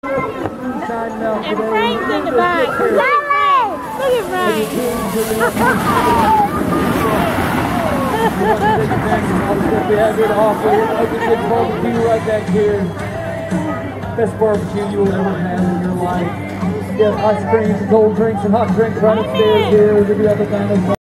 Moonshine out And today. Frank's in the back. Look at Frank. We have here to offer Open Kids Barbecue right back here. Best barbecue you will ever have in your life. We have ice cream, cold drinks, and hot drinks right upstairs here. We do everything.